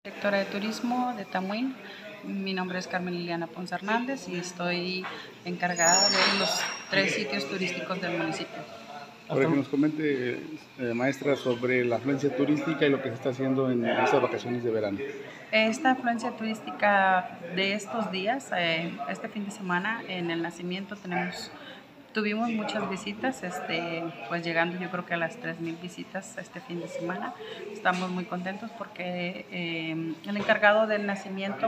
Directora de Turismo de Tamuín. Mi nombre es Carmen Liliana Ponce Hernández y estoy encargada de los 3 sitios turísticos del municipio. Ahora que nos comente, maestra, sobre la afluencia turística y lo que se está haciendo en estas vacaciones de verano. Esta afluencia turística de estos días, este fin de semana, en el Nacimiento tuvimos muchas visitas, pues llegando yo creo que a las 3,000 visitas este fin de semana. Estamos muy contentos porque el encargado del Nacimiento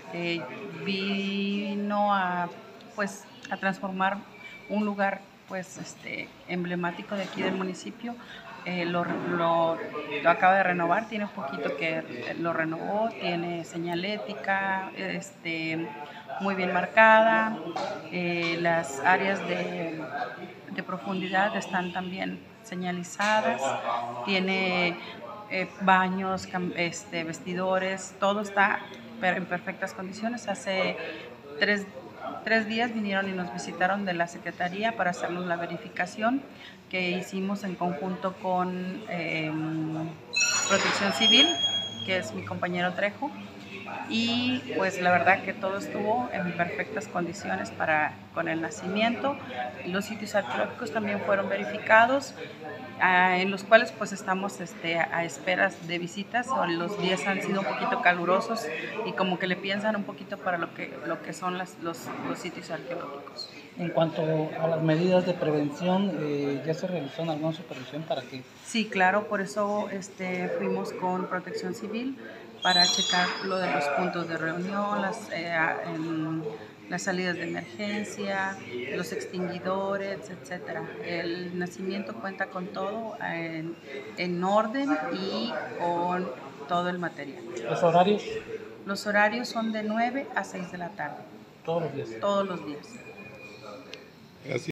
vino a transformar un lugar emblemático de aquí del municipio. Lo acaba de renovar, tiene un poquito que lo renovó, tiene señalética, muy bien marcada, las áreas de profundidad están también señalizadas, tiene baños, vestidores, todo está en perfectas condiciones. Hace tres días vinieron y nos visitaron de la Secretaría para hacernos la verificación que hicimos en conjunto con Protección Civil, que es mi compañero Trejo, y pues la verdad que todo estuvo en perfectas condiciones con el Nacimiento. Los sitios arqueológicos también fueron verificados, en los cuales pues estamos a esperas de visitas. Los días han sido un poquito calurosos y como que le piensan un poquito para lo que son los sitios arqueológicos. En cuanto a las medidas de prevención, ¿ya se realizó alguna supervisión para que? Sí, claro, por eso fuimos con Protección Civil para checar lo de los puntos de reunión, las salidas de emergencia, los extinguidores, etcétera. El Nacimiento cuenta con todo en orden y con todo el material. ¿Los horarios? Los horarios son de 9 a 6 de la tarde. Todos los días. Todos los días. Gracias.